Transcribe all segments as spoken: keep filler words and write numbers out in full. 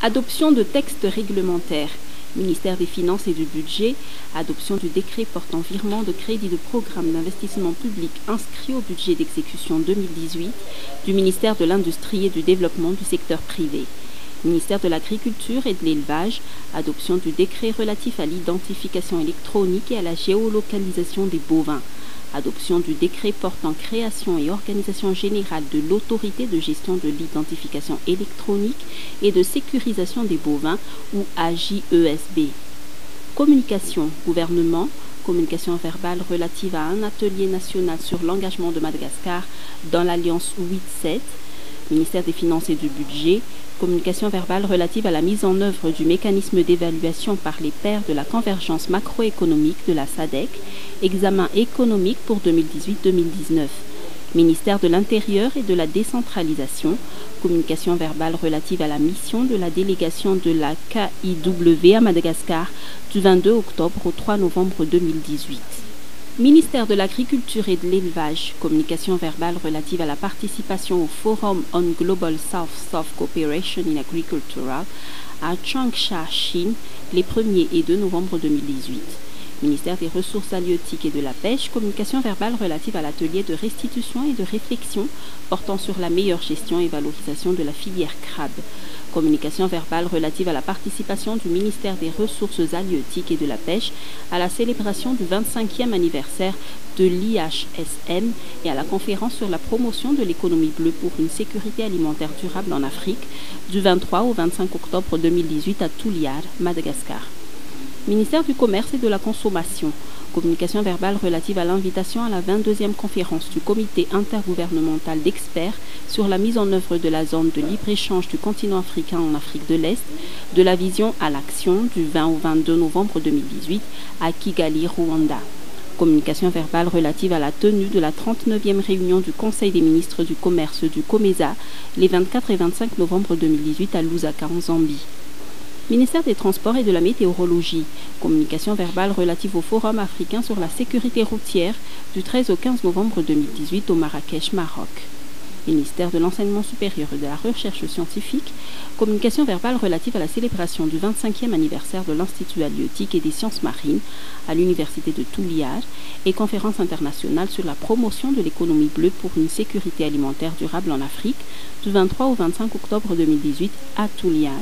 Adoption de textes réglementaires. Ministère des Finances et du Budget, adoption du décret portant virement de crédit de programme d'investissement public inscrit au budget d'exécution deux mille dix-huit du ministère de l'Industrie et du Développement du secteur privé. Ministère de l'Agriculture et de l'Élevage, adoption du décret relatif à l'identification électronique et à la géolocalisation des bovins. Adoption du décret portant création et organisation générale de l'autorité de gestion de l'identification électronique et de sécurisation des bovins ou A J E S B. Communication, gouvernement, communication verbale relative à un atelier national sur l'engagement de Madagascar dans l'Alliance huit sept, ministère des Finances et du Budget, communication verbale relative à la mise en œuvre du mécanisme d'évaluation par les pairs de la convergence macroéconomique de la SADC, examen économique pour deux mille dix-huit deux mille dix-neuf. Ministère de l'Intérieur et de la décentralisation, communication verbale relative à la mission de la délégation de la K I W à Madagascar du vingt-deux octobre au trois novembre deux mille dix-huit. Ministère de l'Agriculture et de l'Élevage, communication verbale relative à la participation au Forum on Global South-South Cooperation in Agriculture à Changsha, Chine, les premiers et deux novembre deux mille dix-huit. Ministère des Ressources halieutiques et de la Pêche, communication verbale relative à l'atelier de restitution et de réflexion portant sur la meilleure gestion et valorisation de la filière crabe. Communication verbale relative à la participation du ministère des Ressources halieutiques et de la Pêche à la célébration du vingt-cinquième anniversaire de l'I H S M et à la conférence sur la promotion de l'économie bleue pour une sécurité alimentaire durable en Afrique du vingt-trois au vingt-cinq octobre deux mille dix-huit à Touliar, Madagascar. Ministère du Commerce et de la Consommation, communication verbale relative à l'invitation à la vingt-deuxième conférence du comité intergouvernemental d'experts sur la mise en œuvre de la zone de libre-échange du continent africain en Afrique de l'Est, de la vision à l'action du vingt au vingt-deux novembre deux mille dix-huit à Kigali, Rwanda. Communication verbale relative à la tenue de la trente-neuvième réunion du Conseil des ministres du Commerce du COMESA les vingt-quatre et vingt-cinq novembre deux mille dix-huit à Lusaka en Zambie. Ministère des Transports et de la Météorologie, communication verbale relative au Forum africain sur la sécurité routière du treize au quinze novembre deux mille dix-huit au Marrakech, Maroc. Ministère de l'Enseignement supérieur et de la Recherche scientifique, communication verbale relative à la célébration du vingt-cinquième anniversaire de l'Institut halieutique et des sciences marines à l'Université de Touliar et conférence internationale sur la promotion de l'économie bleue pour une sécurité alimentaire durable en Afrique du vingt-trois au vingt-cinq octobre deux mille dix-huit à Touliar.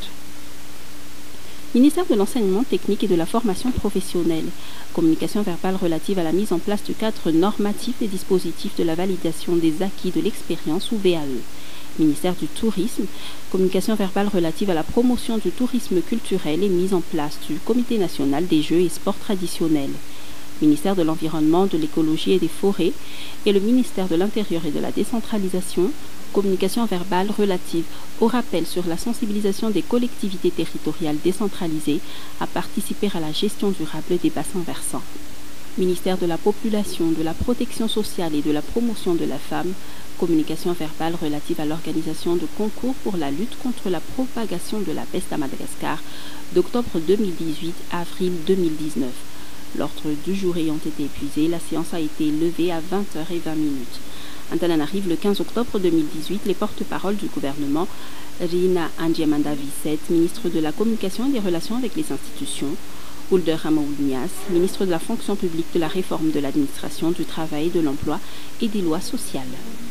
Ministère de l'Enseignement technique et de la formation professionnelle, communication verbale relative à la mise en place du cadre normatif des dispositifs de la validation des acquis de l'expérience ou V A E. Ministère du Tourisme, communication verbale relative à la promotion du tourisme culturel et mise en place du Comité national des jeux et sports traditionnels. Ministère de l'Environnement, de l'Écologie et des Forêts et le ministère de l'Intérieur et de la Décentralisation, communication verbale relative au rappel sur la sensibilisation des collectivités territoriales décentralisées à participer à la gestion durable des bassins versants. Ministère de la Population, de la Protection sociale et de la Promotion de la femme, communication verbale relative à l'organisation de concours pour la lutte contre la propagation de la peste à Madagascar d'octobre deux mille dix-huit à avril deux mille dix-neuf. L'ordre du jour ayant été épuisé, la séance a été levée à vingt heures vingt minutes. Antananarive le quinze octobre deux mille dix-huit, les porte-paroles du gouvernement, Rina Andjemanda Visset, ministre de la Communication et des Relations avec les institutions, Hulder Ramaoudnias, ministre de la Fonction publique, de la Réforme de l'administration, du Travail, de l'Emploi et des lois sociales.